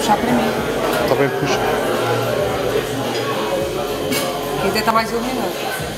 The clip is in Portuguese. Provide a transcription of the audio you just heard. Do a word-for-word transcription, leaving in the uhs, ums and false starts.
puxar para mim. Está bem, puxa. Quem está mais iluminado.